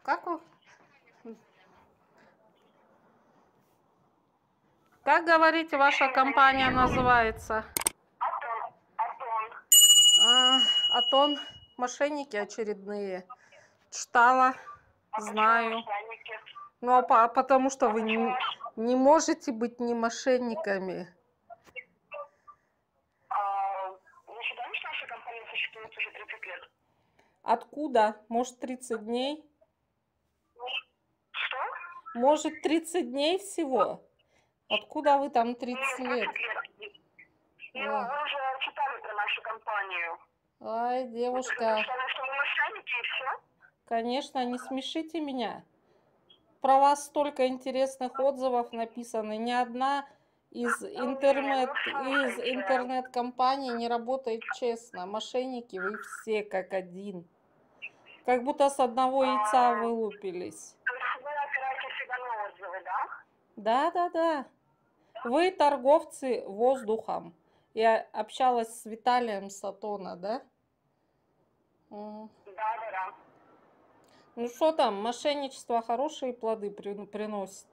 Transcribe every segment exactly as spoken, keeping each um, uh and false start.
Как вы? Как говорите, ваша компания называется? Атон. Атон. А, Атон, мошенники очередные. Читала, А почему знаю. мошенники? Ну, а по- потому что А вы почему не, мош- не можете быть не мошенниками. а, Вы считаете, что наша компания существует уже тридцать лет? Откуда? Может, тридцать дней? Что? Может, тридцать дней всего? Откуда вы там тридцать Нет, лет? тридцать лет. И Ой, вы уже читали про нашу компанию. ай, Вы только девушка, прочитали, что мы мошенники и все? конечно, не смешите меня. Про вас столько интересных отзывов написано. Ни одна из интернет, Ну, из слушайте. интернет-компаний не работает честно. Мошенники вы все как один. Как будто с одного яйца А, вылупились. то есть вы опираетесь всегда на отзывы, да? Да, да, да. Вы торговцы воздухом. Я общалась с Виталием Сатона, да? М. Да, да, да. Ну что там, мошенничество хорошие плоды при- приносит?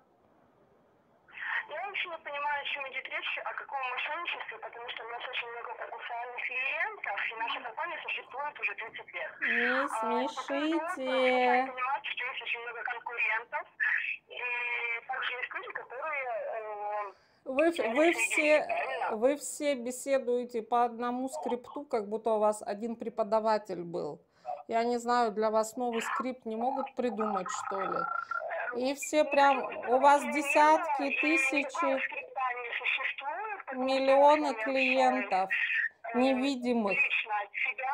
Я вообще не понимаю, о чем идет речь, о каком мошенничестве, потому что у нас очень много потенциальных клиентов, и наша компания существует уже тридцать лет. Не А, по поводу отзывов, вы сами смешите. понимаете, что есть очень много конкурентов, и также есть люди, которые э, Вы, теряют вы, свои деньги, все, правильно? вы все беседуете по одному скрипту, как будто у вас один преподаватель был. Я не знаю, для вас новый скрипт не могут придумать, что ли? И все Ничего прям, у такого вас современного, десятки, и никакого тысячи, скрипта не существует, потому что я с миллионы вами общаюсь клиентов э, невидимых. лично от себя.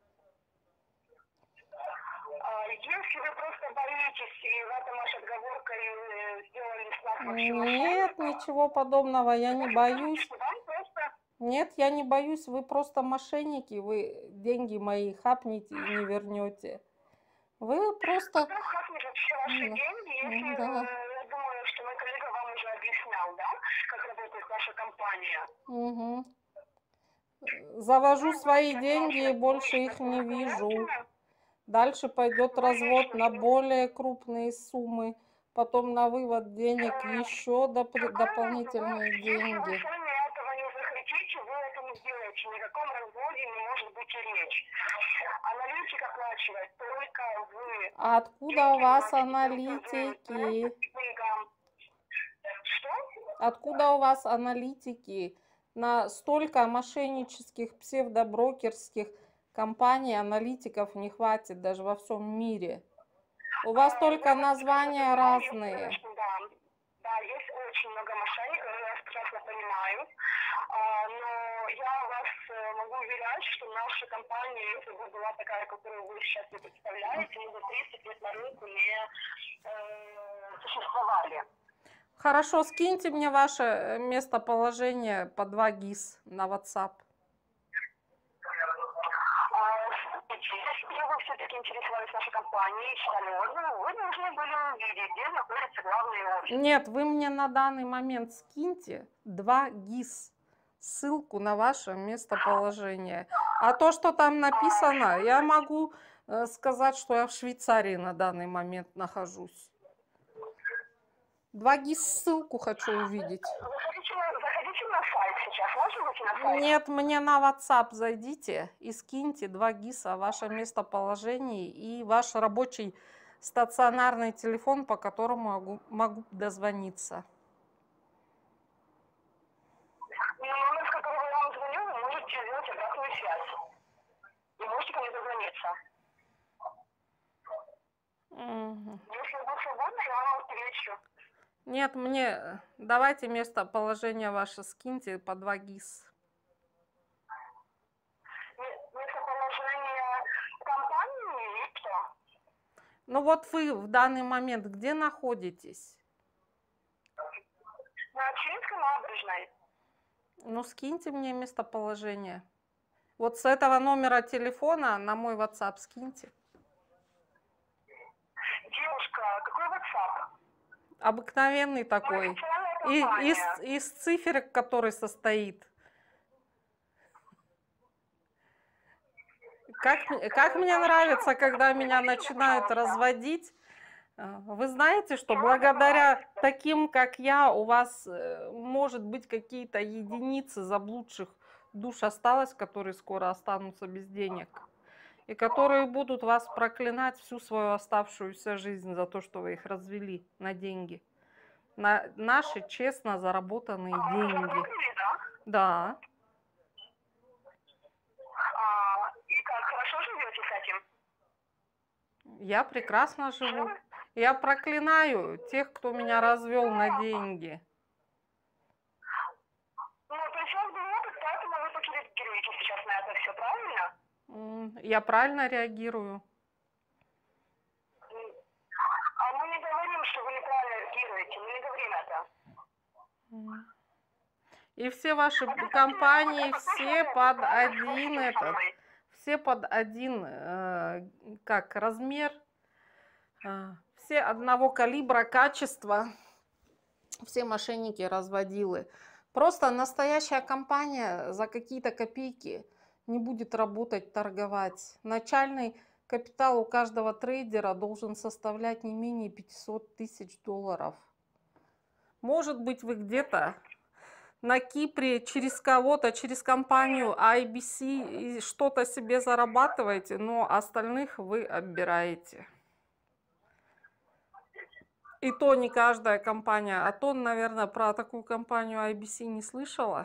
А, Если вы просто боитесь, и в этом ваша отговорка, и э, сделали с нас вообще Нет, мошенников, ничего подобного, я не значит, скажите, боюсь. что вам просто... Нет, я не боюсь, вы просто мошенники, вы деньги мои хапнете и не вернете. Вы просто... Кто хакнет вообще ваши Да. деньги, если, Да. э, я думаю, что мой коллега вам уже объяснял, да, как работает ваша компания? Угу. Вы Завожу свои будете деньги и оплачивать больше комиссию их не вижу. документами, Дальше пойдет вы развод лично... на более крупные суммы, потом на вывод денег э, еще доп- Какой развод? дополнительные Если вы деньги. сами этого не захотите, вы это не сделаете. Ни о каком разводе не может быть и речь. Аналитик оплачивает только вы. А откуда у Деньги вас вносите только вы. Просто аналитики? к деньгам. Что? Откуда у вас аналитики? На столько мошеннических псевдоброкерских компаний аналитиков не хватит даже во всем мире. У вас А, только Я вас прекрасно названия понимаю, есть, разные. конечно, да. Да, есть очень много мошенников, я вас прекрасно понимаю. А, Но я вас э, могу уверять, что наша компания, если бы была такая, которую вы сейчас не представляете, мы бы тридцать лет на рынку не э, существовали. Хорошо, скиньте мне ваше местоположение по два гис на WhatsApp. А, Если бы вы все-таки интересовались нашей компанией, читали отзывы, вы должны были увидеть, где находится главный офис. Нет, вы мне на данный момент скиньте два гис, ссылку на ваше местоположение. А то, что там написано, я могу э, сказать, что я в Швейцарии на данный момент нахожусь. два гис ссылку хочу увидеть. Заходите, заходите на сайт сейчас. Можно зайти на сайт? Нет, мне на WhatsApp зайдите и скиньте два гиса, ваше местоположение и ваш рабочий стационарный телефон, по которому могу, могу дозвониться. Номер, с которого я вам звоню, вы можете сделать обратную связь. И можете ко мне дозвониться. Мгм. Если вы свободны, я вам встречу. Нет, мне давайте местоположение ваше скиньте по два гис. Местоположение компании или что? Ну вот вы в данный момент где находитесь? На Чилинской набережной. Ну скиньте мне местоположение. Вот с этого номера телефона на мой WhatsApp скиньте. Девушка, какой WhatsApp? Обыкновенный такой. Официальная И, компания. из, из циферок, который состоит. Как, м- как мне нравится, когда меня начинают разводить. А, Вы знаете, что Чего благодаря добиваетесь? таким, как я, у вас, э, может быть, какие-то единицы заблудших душ осталось, которые скоро останутся без денег, и которые будут вас проклинать всю свою оставшуюся жизнь за то, что вы их развели на деньги. На наши честно заработанные А, вы деньги. заработали, да? Да, А, и как, хорошо живете с этим? я прекрасно Что живу. вы? Я проклинаю тех, кто меня развел на деньги. Ну, то есть у вас был опыт, поэтому вы так реагируете сейчас на это все, правильно? М, Я правильно реагирую. М. А мы не говорим, что вы неправильно реагируете, мы не говорим это. М. И все ваши А представьте, компании, это все прошлый под опыт, да, ваш один ваш со этот, мной. все под один, э, как размер, э, все одного калибра, качества, все мошенники, разводилы. Просто настоящая компания за какие-то копейки не будет работать, торговать. Начальный капитал у каждого трейдера должен составлять не менее пятьсот тысяч долларов. Может быть, вы где-то на Кипре через кого-то, через компанию ай би си и что-то себе зарабатываете, но остальных вы отбираете. И то не каждая компания. А то, наверное, про такую компанию ай би си не слышала.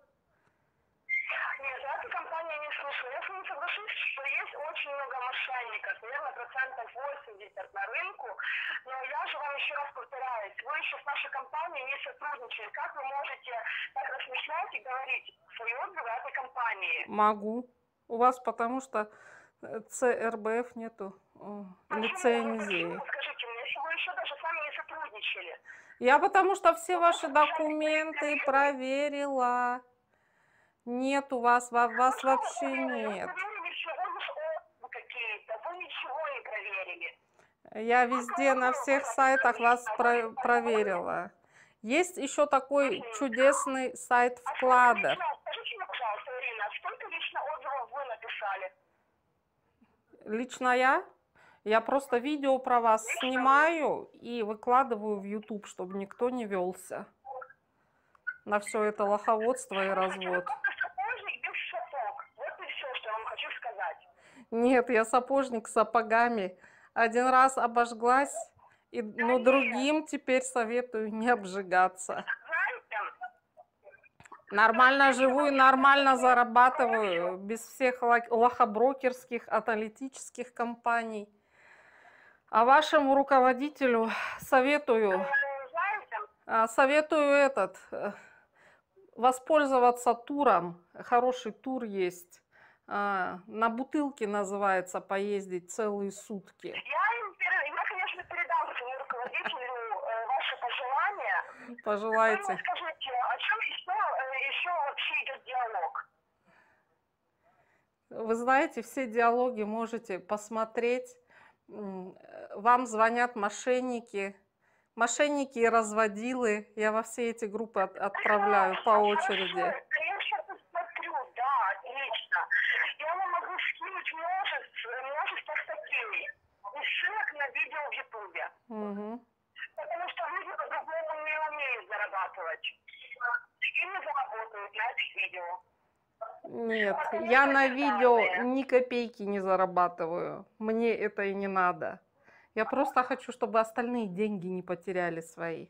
Нет, за эту компанию не слышала. Я с вами соглашусь, что есть очень много мошенников, наверное, процентов восемьдесят на рынку. Но я же вам еще раз повторяюсь, вы еще с нашей компанией не сотрудничали. Как вы можете так размышлять и говорить свои отзывы о этой компании? Могу. У вас потому что э, цэ эр бэ эф нету э, Почему? лицензии. Почему? Скажите мне, если вы еще даже с вами не сотрудничали. Я потому что все Вы ваши просто пожали документы проверили. проверила. Нет у вас, во- Ну вас что вы вообще проверили? Вы нет. проверили всего лишь отзывы какие-то. Вы ничего не проверили. Я Вы везде на отзывы всех вы сайтах написали вас лично, вы про- позволили. проверила. Есть еще такой Мгм. чудесный сайт А сколько вкладов. лично, скажите мне, пожалуйста, Ирина, сколько лично отзывов вы написали? Лично я, я просто видео про вас Лично вы? снимаю и выкладываю в ютуб, чтобы никто не велся на все это лоховодство и Слушайте, вы развод. просто сапожник без сапог. Вот и все, что я вам хочу сказать. Нет, я сапожник с сапогами. Один раз обожглась, и, Да но нет, другим теперь советую не обжигаться. знаете, Нормально простите, живу и очень нормально хорошо. зарабатываю, без всех ло- лохоброкерских, аналитических компаний. А вашему руководителю советую, Э, Знаете, а, советую этот, э, воспользоваться туром. Хороший тур есть. А, На бутылке называется поездить целые сутки. я, им пере- я, конечно, передам своему руководителю э, ваши пожелания. Вы мне Пожелайте. скажите, о чем еще, э, еще вообще идет диалог? Вы знаете, все диалоги можете посмотреть. М, э, Вам звонят мошенники. Мошенники и разводилы. Я во все эти группы от- отправляю по Хорошо, очереди. хорошо. Я сейчас посмотрю, да, отлично. Я вам могу скинуть множество, множество статей и ссылок на видео в Ютубе. Мгм. Потому что люди по-другому не умеют зарабатывать. И не заработают на этих видео. Нет, Потому я что на это видео данные. ни копейки не зарабатываю. Мне это и не надо. Я просто хочу, чтобы остальные деньги не потеряли свои.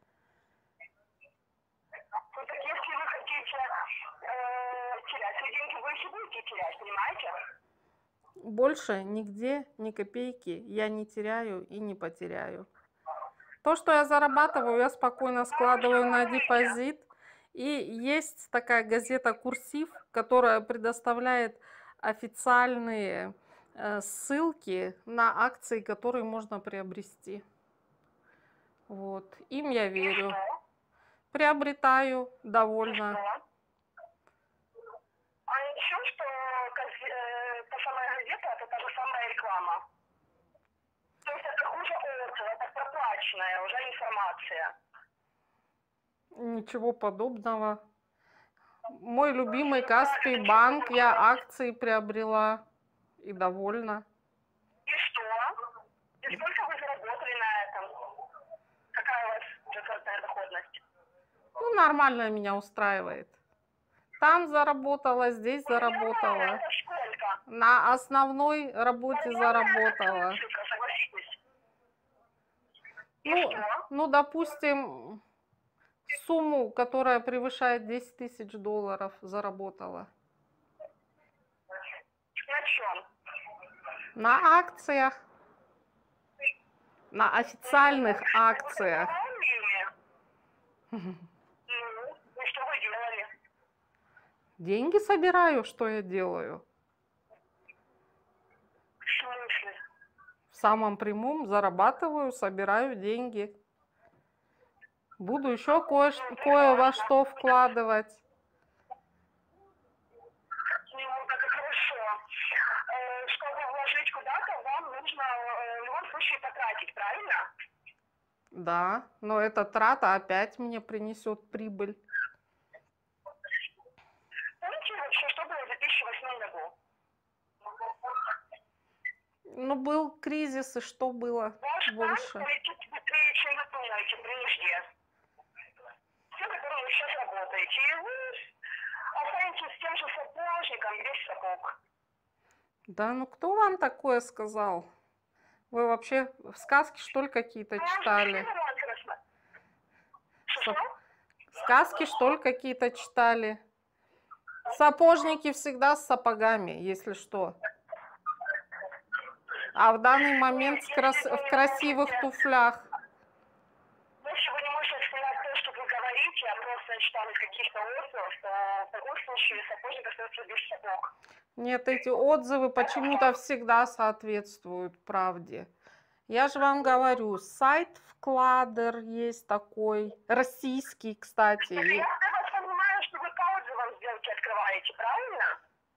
Ну, так если вы хотите э, терять свои деньги, вы их и будете терять, понимаете? Больше нигде ни копейки я не теряю и не потеряю. То, что я зарабатываю, я спокойно складываю на депозит. И есть такая газета «Курсив», которая предоставляет официальные э, ссылки на акции, которые можно приобрести. Вот. Им я И верю. что? Приобретаю И довольно. что? А ничего, что газ- э, та самая газета, это та же самая реклама. То есть это хуже отзыва, это проплаченная уже информация. Ничего подобного. Мой любимый Ну, Каспий правильно, банк, что я вы акции приобрела. И довольна. И что? И сколько вы заработали на этом? Какая у вас четвертая доходность? Ну, нормально меня устраивает. Там заработала, здесь Ну, нормально, заработала. это сколько? На основной работе Нормально, заработала. это цифра, согласитесь. И Ну, что? ну, допустим, сумму, которая превышает десять тысяч долларов, заработала. На чем? На акциях. На официальных акциях. Ну, и что вы делали? Деньги собираю, что я делаю? В смысле? В самом прямом зарабатываю, собираю деньги. Буду еще кое, кое во что вкладывать. Ну, это хорошо. Э, Чтобы вложить куда-то, вам нужно э, в любом случае потратить, правильно? Да, но эта трата опять мне принесет прибыль. Помните вообще, что было в две тысячи восьмом году? Ну, был кризис, и что было Ваш больше? банк полетит быстрее, чем вы думаете, при нужде. Те, которые вы сейчас работаете, и вы останетесь тем же сапожником без сапог. Да, ну кто вам такое сказал? Вы вообще в сказки, что ли, какие-то читали? Что? Сказки, что ли, какие-то читали? Сапожники всегда с сапогами, если что. А в данный момент в, крас... в красивых туфлях. Если вы не можете вспоминать то, что вы говорите, а просто читали каких-то отзывов, то в таком случае сапожник остается без сапог. Нет, эти отзывы почему-то всегда соответствуют правде. Я же вам говорю, сайт Вкладер есть такой, российский, кстати. Так я вас понимаю, что вы по отзывам сделки открываете, правильно?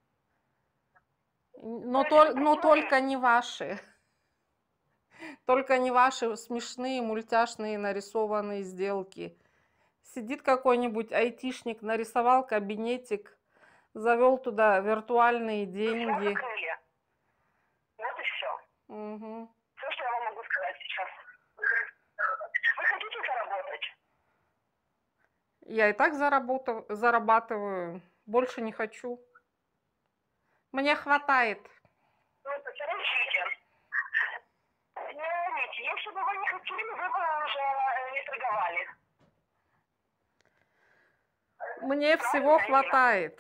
Но, то, но только не ваши. Только не ваши смешные, мультяшные нарисованные сделки. Сидит какой-нибудь айтишник, нарисовал кабинетик, завел туда виртуальные деньги. Закрыли. Вот и все. Угу. Все, что я вам могу сказать сейчас. Вы хотите заработать? Я и так заработав... зарабатываю, больше не хочу. Мне хватает. Ну, подождите. Смотрите, если бы вы не хотели, вы бы уже не торговали. Мне всего хватает.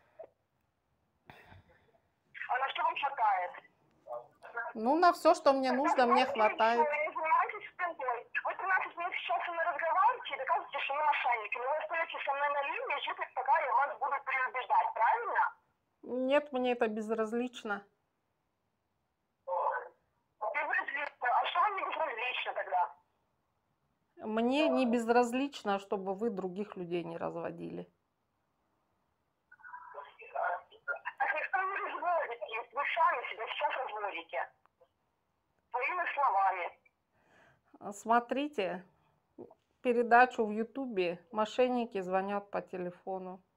А на что вам хватает? Ну, на все, что мне нужно, мне хватает. Вы не занимаетесь стендой. Вы тринадцать минут сейчас со мной разговариваете и доказываете, что вы мошенники. Но вы остаетесь со мной на линии, ждете, пока я вас буду переубеждать, правильно? Нет, мне это безразлично. Безразлично. А что вам не безразлично тогда? Мне не безразлично, чтобы вы других людей не разводили. Так никто не разводит. Вы сами себя сейчас разводите. Своими словами. Смотрите передачу в Ютубе «Мошенники звонят по телефону».